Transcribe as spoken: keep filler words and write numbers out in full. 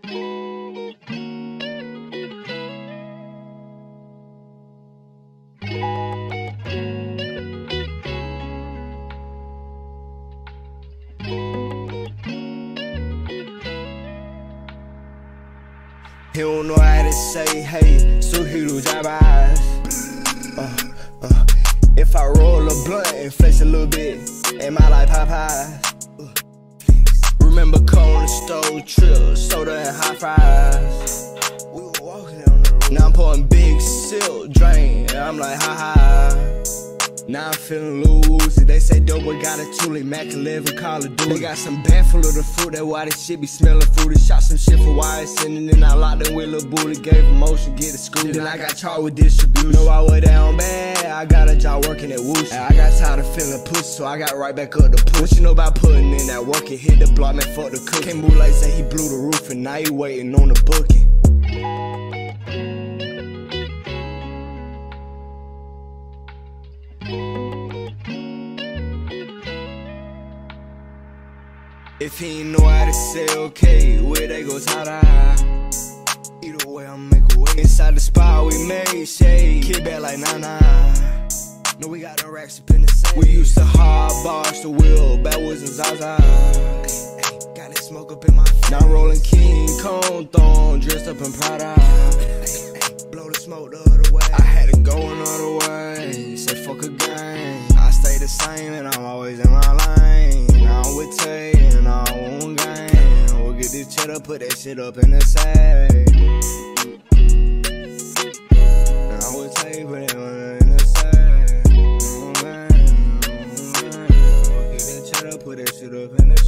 He don't know how to say, hey, so he do job eyes. Uh, uh, if I roll a blunt and flex a little bit, am I like Popeye? Uh, remember corner stove trips, soda and hot fries. We were walking on the road. Now I'm pouring big silk drain, and I'm like, ha ha. Now I'm feeling loose. They say DOTEBOA got a tool, Mac eleven Call of Duty. They got some bag full of the fruit, that's why this shit be smelling fruity. Shot some shit for wires, and then I locked them with Lil Booty. Gave him motion, get it screwed. Then I got charged with distribution. Know I was down bad, I got a job working at Woosh. I got tired of feeling pussy, so I got right back up the push. What you know about putting in that work and hit the block, man, fuck the cook. Can't move like say he blew the roof, and now he waiting on the booking. If he ain't know how to say okay, where they go tie-dye. Either way, I'ma make a way. Inside the spot we made shade, kid back like nah-nah. No, we got no racks up in the safe. We used to hard bars the wheel, backwards and Zaza. Ay, ay, got that smoke up in my face. Now I'm rolling King Kong thong, dressed up in Prada. Blow the smoke the other way. I had to go another way, say fuck a game. I stay the same and I'm always in my lane. Now I'm with Tay and I won't game. We'll get this cheddar, put that shit up in the safe. Now I'm with Tay, put it in the safe. We'll get this cheddar, put that shit up in the safe.